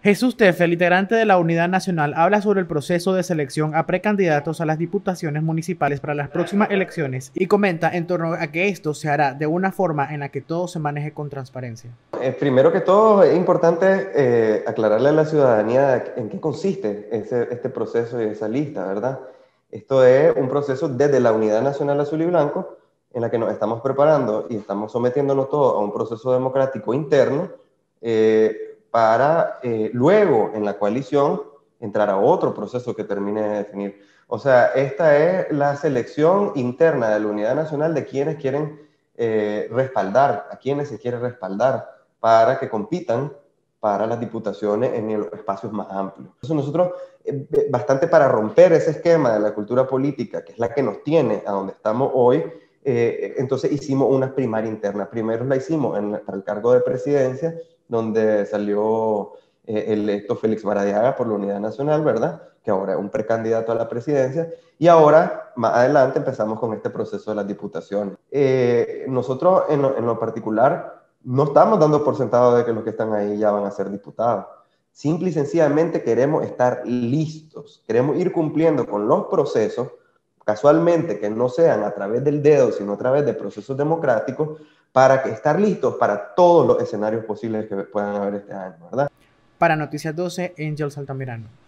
Jesús Tefel, integrante de la Unidad Nacional, habla sobre el proceso de selección a precandidatos a las diputaciones municipales para las próximas elecciones y comenta en torno a que esto se hará de una forma en la que todo se maneje con transparencia. Primero que todo, es importante aclararle a la ciudadanía en qué consiste este proceso y esa lista, ¿verdad? Esto es un proceso desde la Unidad Nacional Azul y Blanco, en la que nos estamos preparando y estamos sometiéndonos todos a un proceso democrático interno para luego en la coalición entrar a otro proceso que termine de definir. O sea, esta es la selección interna de la Unidad Nacional de quienes quieren respaldar, a quienes se quiere respaldar para que compitan para las diputaciones en los espacios más amplios. Entonces nosotros, bastante para romper ese esquema de la cultura política, que es la que nos tiene a donde estamos hoy, entonces hicimos una primaria interna. Primero la hicimos para el cargo de presidencia, donde salió electo Félix Maradiaga por la Unidad Nacional, ¿verdad? Que ahora es un precandidato a la presidencia, y ahora, más adelante, empezamos con este proceso de las diputaciones. Nosotros, en lo particular, no estamos dando por sentado de que los que están ahí ya van a ser diputados. Simple y sencillamente queremos estar listos, queremos ir cumpliendo con los procesos, casualmente que no sean a través del dedo, sino a través de procesos democráticos, para que estar listos para todos los escenarios posibles que puedan haber este año, ¿verdad? Para Noticias 12, Angel Altamirano.